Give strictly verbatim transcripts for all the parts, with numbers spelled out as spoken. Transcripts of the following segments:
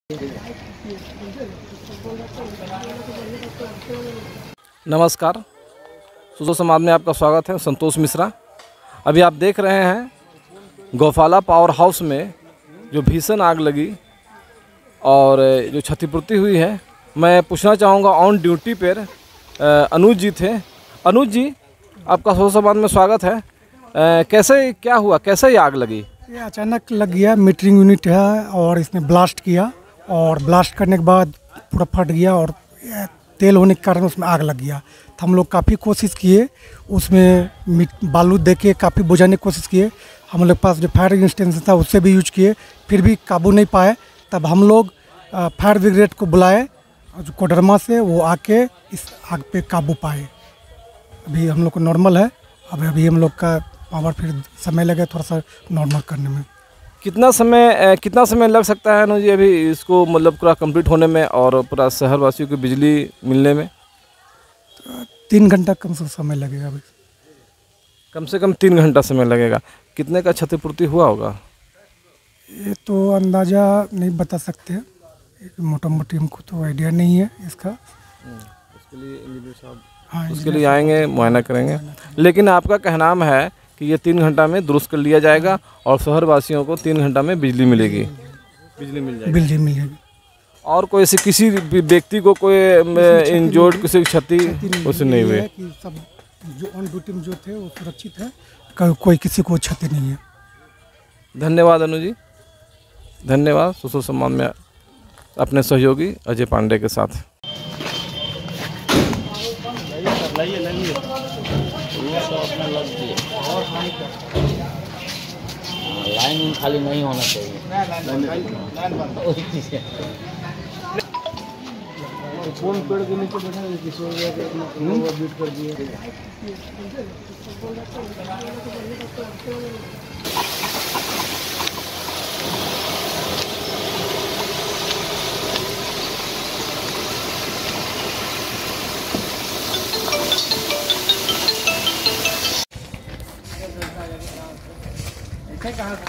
नमस्कार, सुसो समाज में आपका स्वागत है। संतोष मिश्रा। अभी आप देख रहे हैं गौशाला पावर हाउस में जो भीषण आग लगी और जो क्षतिपूर्ति हुई है। मैं पूछना चाहूँगा, ऑन ड्यूटी पर अनुज जी थे। अनुज जी, आपका सुसो समाज में स्वागत है। आ, कैसे क्या हुआ, कैसे ये आग लगी? ये अचानक लग गया। मीटरिंग यूनिट है और इसने ब्लास्ट किया और ब्लास्ट करने के बाद पूरा फट गया और तेल होने के कारण उसमें आग लग गया। तो हम लोग काफ़ी कोशिश किए, उसमें बालू दे के काफ़ी बुझाने की कोशिश किए। हम लोग पास जो फायर एक्सटेंशन था उससे भी यूज किए, फिर भी काबू नहीं पाए। तब हम लोग फायर ब्रिगेड को बुलाए जो कोडरमा से, वो आके इस आग पे काबू पाए। अभी हम लोग को नॉर्मल है। अभी अभी हम लोग का पावर फिर समय लगे थोड़ा सा नॉर्मल करने में। कितना समय कितना समय लग सकता है अनुज जी अभी इसको मतलब पूरा कंप्लीट होने में और पूरा शहर वासियों को बिजली मिलने में? तीन घंटा कम से कम समय लगेगा। अभी कम से कम तीन घंटा समय लगेगा। कितने का क्षतिपूर्ति हुआ होगा? ये तो अंदाज़ा नहीं बता सकते हैं, मोटा मोटी हमको तो आइडिया नहीं है इसका। उसके लिए इंजीनियर साहब हाँ, उसके लिए आएंगे, मुआयना करेंगे। लेकिन आपका कहना है कि ये तीन घंटा में दुरुस्त कर लिया जाएगा और शहर वासियों को तीन घंटा में बिजली मिलेगी, बिजली मिल जाएगी, बिजली मिल जाएगी। और कोई ऐसे किसी व्यक्ति को कोई इंजोर्ड किसी क्षति उसे नहीं हुई? सब जो ऑन ड्यूटी में जो थे वो सुरक्षित है, कोई किसी को क्षति नहीं है। धन्यवाद अनुज जी, धन्यवाद। सुसो सम्मान में अपने सहयोगी अजय पांडे के साथ। लाइन खाली नहीं होना चाहिए। फोन पेड़ के नीचे बैठा है, किसी को बीट कर दिए। कहाँ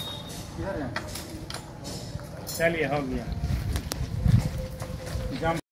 चलिए हो गया।